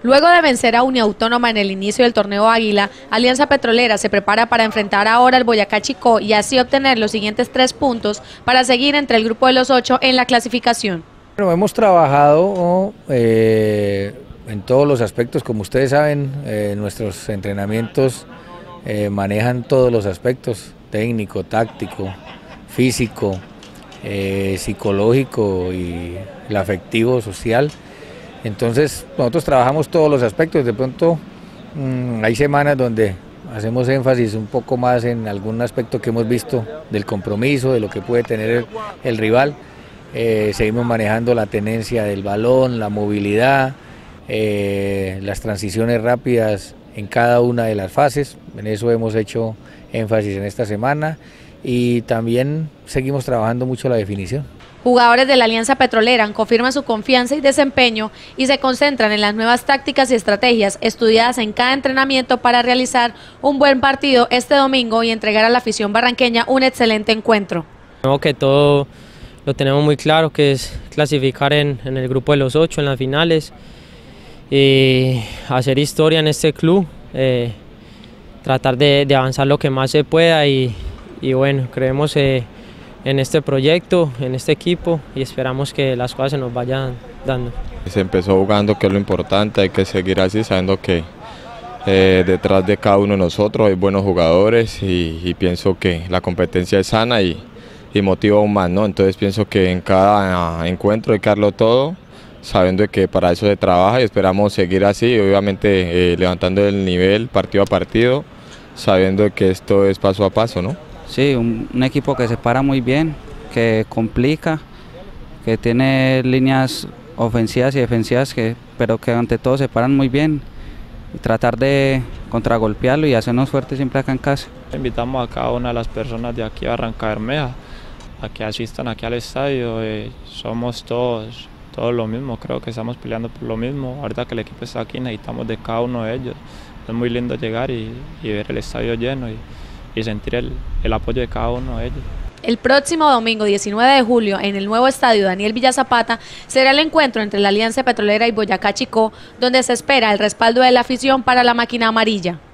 Luego de vencer a Uniautónoma en el inicio del torneo Águila, Alianza Petrolera se prepara para enfrentar ahora al Boyacá Chicó y así obtener los siguientes 3 puntos para seguir entre el grupo de los 8 en la clasificación. Bueno, hemos trabajado en todos los aspectos, como ustedes saben, nuestros entrenamientos manejan todos los aspectos, técnico, táctico, físico, psicológico y el afectivo, social. Entonces nosotros trabajamos todos los aspectos. De pronto hay semanas donde hacemos énfasis un poco más en algún aspecto que hemos visto del compromiso, de lo que puede tener el rival. Seguimos manejando la tenencia del balón, la movilidad, las transiciones rápidas en cada una de las fases. En eso hemos hecho énfasis en esta semana y también seguimos trabajando mucho la definición. Jugadores de la Alianza Petrolera confirman su confianza y desempeño y se concentran en las nuevas tácticas y estrategias estudiadas en cada entrenamiento para realizar un buen partido este domingo y entregar a la afición barranqueña un excelente encuentro. Creo que todo lo tenemos muy claro, que es clasificar en el grupo de los 8 en las finales y hacer historia en este club, tratar de avanzar lo que más se pueda y bueno, creemos en este proyecto, en este equipo y esperamos que las cosas se nos vayan dando. Se empezó jugando, que es lo importante, hay que seguir así, sabiendo que detrás de cada uno de nosotros hay buenos jugadores y pienso que la competencia es sana y motiva aún más, ¿no? Entonces pienso que en cada encuentro hay que darlo todo, sabiendo que para eso se trabaja y esperamos seguir así, obviamente levantando el nivel partido a partido, sabiendo que esto es paso a paso, ¿no? Sí, un equipo que se para muy bien, que complica, que tiene líneas ofensivas y defensivas, pero que ante todo se paran muy bien y tratar de contragolpearlo y hacernos fuertes siempre acá en casa. Invitamos a cada una de las personas de aquí a Barranca Bermeja a que asistan aquí al estadio, somos todos lo mismo, creo que estamos peleando por lo mismo. Ahorita que el equipo está aquí necesitamos de cada uno de ellos, es muy lindo llegar y ver el estadio lleno y sentir el apoyo de cada uno de ellos. El próximo domingo 19 de julio en el nuevo estadio Daniel Villa Zapata será el encuentro entre la Alianza Petrolera y Boyacá Chicó, donde se espera el respaldo de la afición para la máquina amarilla.